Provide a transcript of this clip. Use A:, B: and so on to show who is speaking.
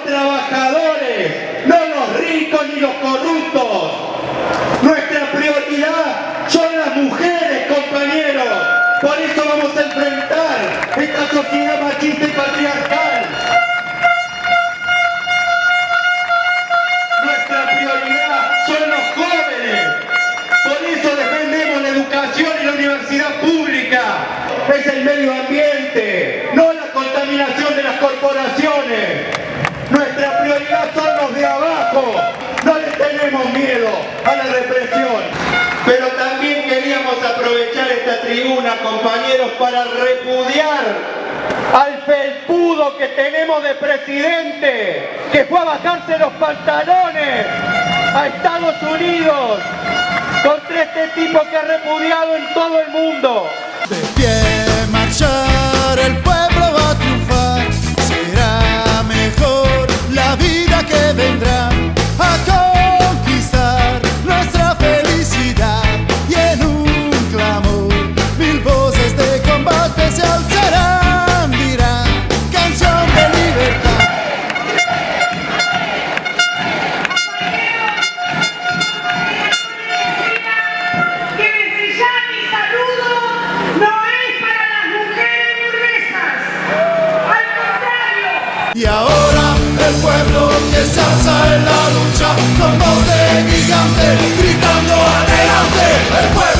A: los trabajadores, no los ricos ni los corruptos. Nuestra prioridad son las mujeres, compañeros. Por eso vamos a enfrentar esta sociedad machista y patriarcal. Nuestra prioridad son los jóvenes. Por eso defendemos la educación y la universidad pública. Es el medio ambiente, no la contaminación de las corporaciones. Nuestra prioridad son los de abajo. No les tenemos miedo a la represión. Pero también queríamos aprovechar esta tribuna, compañeros, para repudiar al felpudo que tenemos de presidente, que fue a bajarse los pantalones a Estados Unidos contra este tipo que ha repudiado en todo el mundo.
B: De pie marchar, el pueblo va a triunfar. Será mejor la vida que vendrá a conquistar nuestra felicidad. Y en un clamor, mil voces de combate se alzarán, dirán canción de libertad.
C: Que desde ya mi saludo no es para las mujeres burguesas, al contrario.
B: Y ahora el pueblo que se alza en la lucha con voz de gigante, gritando adelante. El pueblo